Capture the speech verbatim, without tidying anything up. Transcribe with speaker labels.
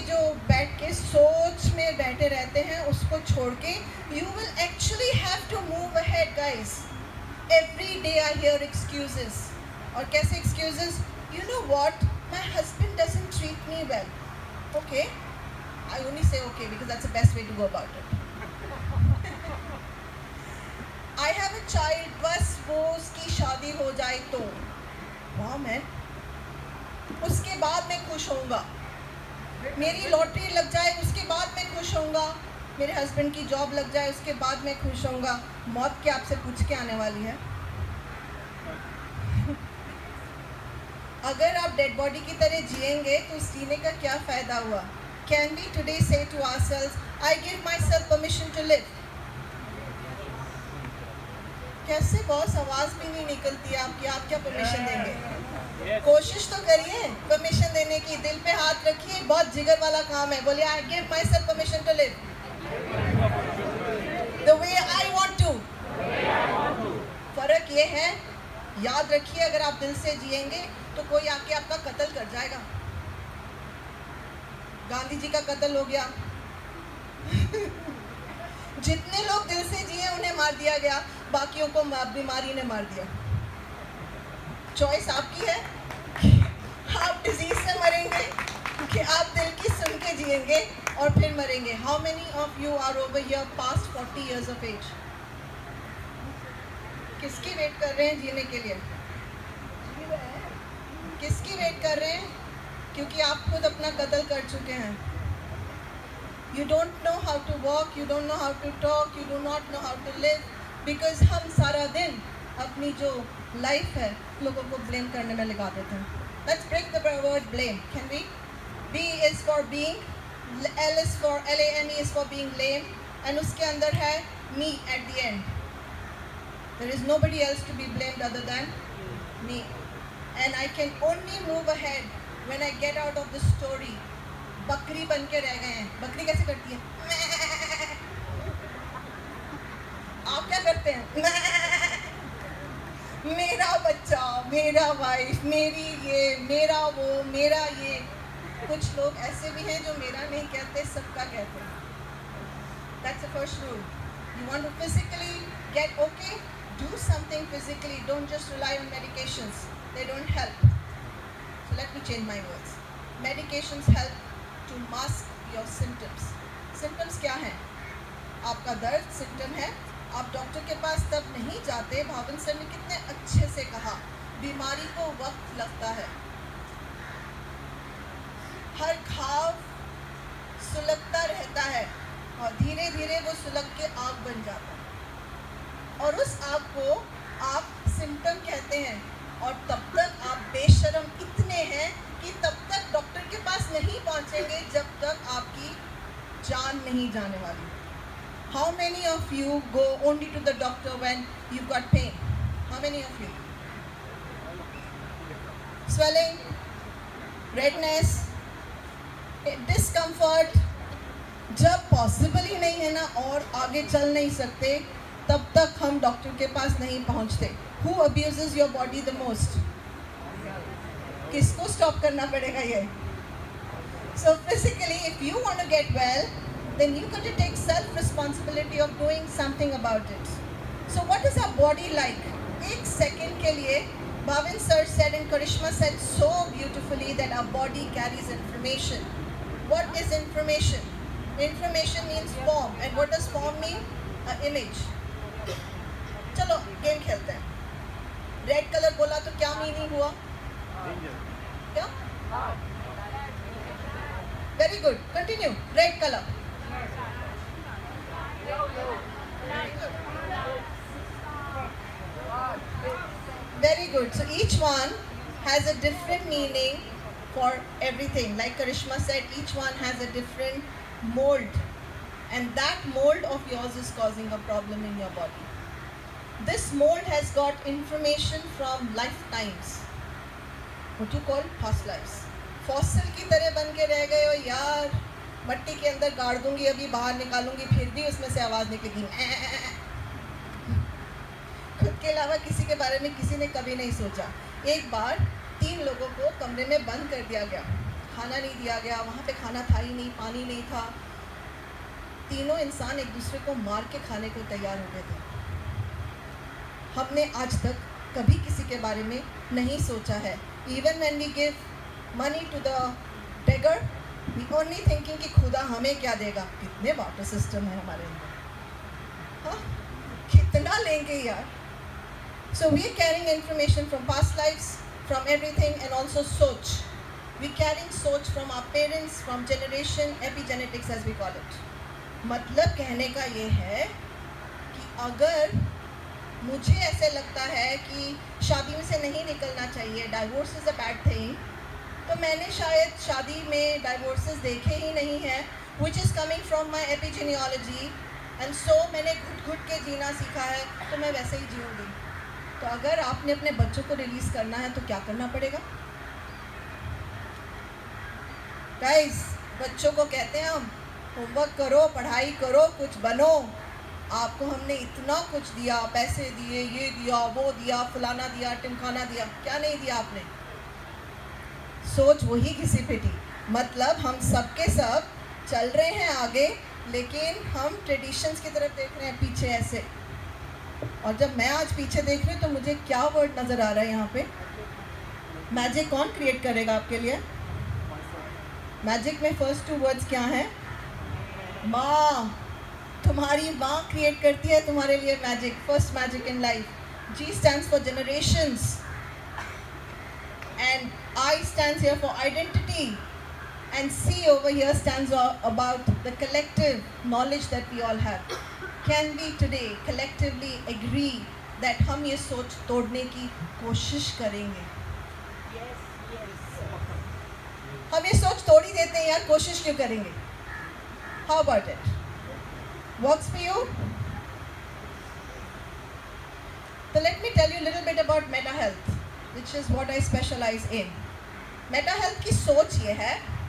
Speaker 1: जो बैठ के सोच में बैठे रहते हैं उसको छोड़ के you will actually have to move ahead guys. Every day I hear excuses. और कैसे excuses? You know what, my husband doesn't treat me well. Okay, I only say okay because that's the best way to go about it. I have a child, बस वो उसकी शादी हो जाए तो वाह मैन, उसके बाद मैं खुश होऊंगा. मेरी लॉटरी लग जाए उसके बाद मैं खुश होऊंगा. मेरे हस्बैंड की जॉब लग जाए उसके बाद मैं खुश होऊंगा. मौत क्या आपसे पूछ के आने वाली है? अगर आप डेड बॉडी की तरह जिएंगे तो उस जीने का क्या फ़ायदा हुआ? Can we today say to ourselves, I give myself permission to live. कैसे बॉस, आवाज़ भी नहीं निकलती आपकी, आप क्या परमिशन देंगे? कोशिश तो करिए परमिशन देने की. दिल पे हाथ रखिए, बहुत जिगर वाला काम है. बोलिए I give myself permission to live the way I want to. फर्क ये है, याद रखिए, अगर आप दिल से जिएंगे तो कोई आके आपका कत्ल कर जाएगा. गांधी जी का कत्ल हो गया. जितने लोग दिल से जिए उन्हें मार दिया गया, बाकियों को बीमारी ने मार दिया. चॉइस आपकी है कि आप डिजीज से मरेंगे कि आप दिल की सुन के जिएंगे और फिर मरेंगे. How many of you are over here past forty years of age? किसकी वेट कर रहे हैं जीने के लिए? किसकी वेट कर रहे हैं? क्योंकि आप खुद अपना कत्ल कर चुके हैं. You don't know how to walk, you don't know how to talk, you do not know how to live, because हम सारा दिन अपनी जो लाइफ है लोगों को ब्लेम करने में लगा देते हैं. Let's break the word blame. Can we? B is for being, L is for L A M E is for being lame, and उसके अंदर है me at the end. There is nobody else to be blamed other than me, and I can only move ahead when I get out of the story. बकरी बन के रह गए हैं. बकरी कैसे करती है? आप क्या करते हैं? मेरा बच्चा, मेरा वाइफ, मेरी ये, मेरा वो, मेरा ये. कुछ लोग ऐसे भी हैं जो मेरा नहीं कहते, सबका कहते हैं. That's the first rule. You want to physically get okay? Do something physically. Don't just rely on medications. They don't help. So let me change my words. Medications help to mask your symptoms. Symptoms क्या हैं? आपका दर्द symptom है. आप doctor के पास तब नहीं जाते. भावन सर ने कितने अच्छे से कहा, बीमारी को वक्त लगता है. हर घाव सुलगता रहता है और धीरे धीरे वो सुलग के आग बन जाता है, और उस आग को आप सिम्टम कहते हैं. और तब तक आप बेशरम इतने हैं कि तब तक डॉक्टर के पास नहीं पहुंचेंगे जब तक आपकी जान नहीं जाने वाली. How many of you go only to the doctor when you've got pain? How many of you? Swelling, redness, discomfort. जब पॉसिबल ही नहीं है ना और आगे चल नहीं सकते, तब तक हम डॉक्टर के पास नहीं पहुंचते. Who abuses your body the most? किसको स्टॉप करना पड़ेगा ये? So physically, if you want to get well, then you got to take self-responsibility of doing something about it. So what is our body like? एक second के लिए, Bhavin sir said and Karishma said so beautifully that our body carries information. What is information? Information means form, and what does form mean? An image. चलो game खेलते हैं. Red colour बोला तो क्या meaning हुआ? क्या? Very good, continue. Red colour. Very good. So each one has a different meaning for everything. Like Karishma said, each one has a different mold, and that mold of yours is causing a problem in your body. This mold has got information from lifetimes. What you call past lives. Fossil की तरह बन के रह गए हो यार. मट्टी के अंदर गाड़ दूंगी, अभी बाहर निकालूंगी, फिर भी उसमें से आवाज़ निकलेगी. खुद के अलावा किसी के बारे में किसी ने कभी नहीं सोचा. एक बार तीन लोगों को कमरे में बंद कर दिया गया. खाना नहीं दिया गया, वहाँ पे खाना था ही नहीं, पानी नहीं था, तीनों इंसान एक दूसरे को मार के खाने को तैयार हो गए थे। हमने आज तक कभी किसी के बारे में नहीं सोचा है। Even when we give money to the beggar, we only thinking कि खुदा हमें क्या देगा। कितने वाटर सिस्टम है हमारे अंदर, हाँ कितना लेंगे यार। So we are carrying information from past lives, from everything, and also सोच। We carrying सोच from our parents, from generation, epigenetics as we call it। मतलब कहने का ये है कि अगर मुझे ऐसे लगता है कि शादी में से नहीं निकलना चाहिए, divorce is a bad thing, तो मैंने शायद शादी में डाइवोर्सेस देखे ही नहीं हैं, which is coming from my epigenealogy, and so मैंने घुट घुट के जीना सीखा है, तो मैं वैसे ही जीऊँगी। तो अगर आपने अपने बच्चों को रिलीज़ करना है तो क्या करना पड़ेगा गाइस? बच्चों को कहते हैं हम होमवर्क करो, पढ़ाई करो, कुछ बनो। आपको हमने इतना कुछ दिया, पैसे दिए, ये दिया, वो दिया, फलाना दिया, टिमखाना दिया, क्या नहीं दिया आपने? सोच वही घिसी पिटी। मतलब हम सब के सब चल रहे हैं आगे, लेकिन हम ट्रेडिशंस की तरफ देख रहे हैं पीछे ऐसे। और जब मैं आज पीछे देख रही हूँ तो मुझे क्या वर्ड नज़र आ रहा है यहाँ पे? मैजिक कौन क्रिएट करेगा आपके लिए? मैजिक में फर्स्ट टू वर्ड्स क्या हैं? माँ। तुम्हारी माँ क्रिएट करती है तुम्हारे लिए magic, first magic in life. G stands for generations, and I stands here for identity, and C over here stands about the collective knowledge that we all have. Can we today collectively agree that हम ये सोच तोड़ने की कोशिश करेंगे?
Speaker 2: Yes, yes.
Speaker 1: हम ये सोच तोड़ ही देते हैं यार, कोशिश क्यों करेंगे? How about it? Works for you? So let me tell you a little bit about meta health, which is what I specialize in. Meta health की सोच ये है